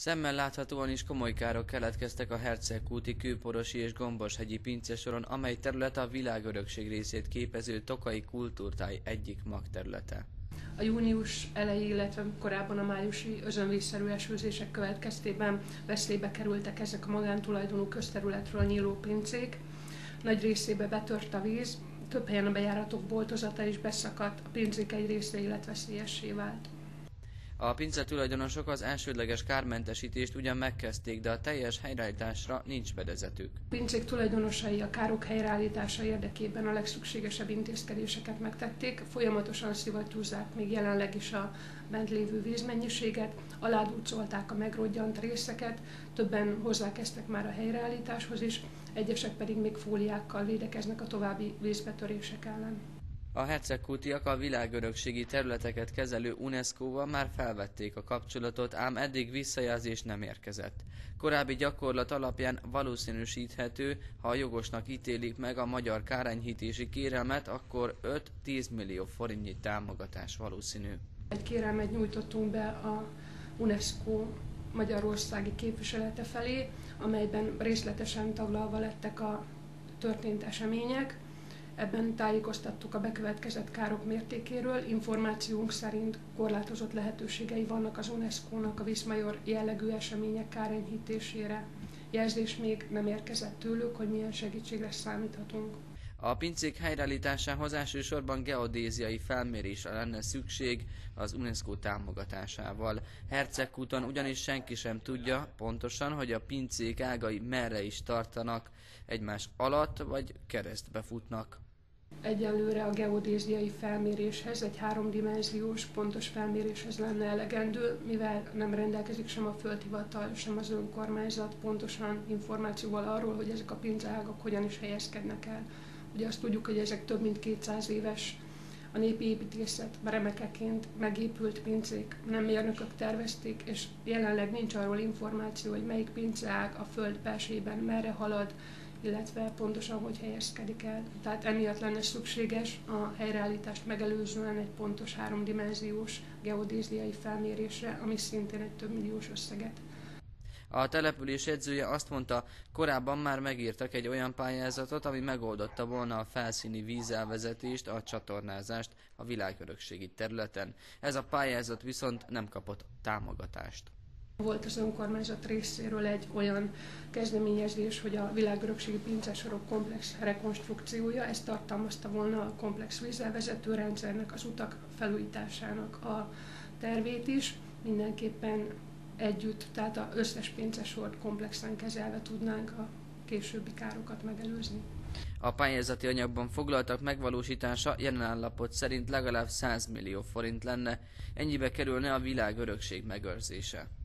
Szemmel láthatóan is komoly károk keletkeztek a Herceggkúti, Kőporosi és Gomboshegyi pincesoron, amely terület a világörökség részét képező Tokaji kultúrtáj egyik magterülete. A június elejé, illetve korábban a májusi özönvízszerű esőzések következtében veszélybe kerültek ezek a magántulajdonú közterületről nyíló pincék. Nagy részébe betört a víz, több helyen a bejáratok boltozata is beszakadt, a pincék egy része életveszélyessé vált. A pince tulajdonosok az elsődleges kármentesítést ugyan megkezdték, de a teljes helyreállításra nincs fedezetük. A pincék tulajdonosai a károk helyreállítása érdekében a legszükségesebb intézkedéseket megtették, folyamatosan szivattyúzzák még jelenleg is a bent lévő vízmennyiséget, aládurcolták a megrodjant részeket, többen hozzákezdtek már a helyreállításhoz is, egyesek pedig még fóliákkal védekeznek a további vízbetörések ellen. A herceggkútiak a világörökségi területeket kezelő UNESCO-val már felvették a kapcsolatot, ám eddig visszajelzés nem érkezett. Korábbi gyakorlat alapján valószínűsíthető, ha a jogosnak ítélik meg a magyar kárenyhítési kérelmet, akkor 5-10 millió forintnyi támogatás valószínű. Egy kérelmet nyújtottunk be a UNESCO magyarországi képviselete felé, amelyben részletesen taglalva lettek a történt események. Ebben tájékoztattuk a bekövetkezett károk mértékéről, információnk szerint korlátozott lehetőségei vannak az UNESCO-nak a viszmajor jellegű események kárenyhítésére. Jelzés még nem érkezett tőlük, hogy milyen segítségre számíthatunk. A pincék helyreállításához elsősorban geodéziai felmérésre lenne szükség az UNESCO támogatásával. Herceggkúton ugyanis senki sem tudja pontosan, hogy a pincék ágai merre is tartanak, egymás alatt vagy keresztbe futnak. Egyelőre a geodéziai felméréshez, egy 3-dimenziós pontos felméréshez lenne elegendő, mivel nem rendelkezik sem a földhivatal, sem az önkormányzat pontosan információval arról, hogy ezek a pinceágak hogyan is helyezkednek el. Ugye azt tudjuk, hogy ezek több mint 200 éves, a népi építészet remekeként megépült pincék, nem mérnökök tervezték, és jelenleg nincs arról információ, hogy melyik pinceág a föld belsejében merre halad, illetve pontosan hogy helyezkedik el. Tehát emiatt lenne szükséges a helyreállítást megelőzően egy pontos 3-dimenziós geodéziai felmérésre, ami szintén egy több milliós összeget. A település edzője azt mondta, korábban már megírtak egy olyan pályázatot, ami megoldotta volna a felszíni vízelvezetést, a csatornázást a világörökségi területen. Ez a pályázat viszont nem kapott támogatást. Volt az önkormányzat részéről egy olyan kezdeményezés, hogy a világörökségi pincesorok komplex rekonstrukciója, ezt tartalmazta volna a komplex vízelvezető rendszernek, az utak felújításának a tervét is. Mindenképpen együtt, tehát az összes pincesort komplexen kezelve tudnánk a későbbi károkat megelőzni. A pályázati anyagban foglaltak megvalósítása jelen állapot szerint legalább 100 millió forint lenne, ennyibe kerülne a világörökség megőrzése.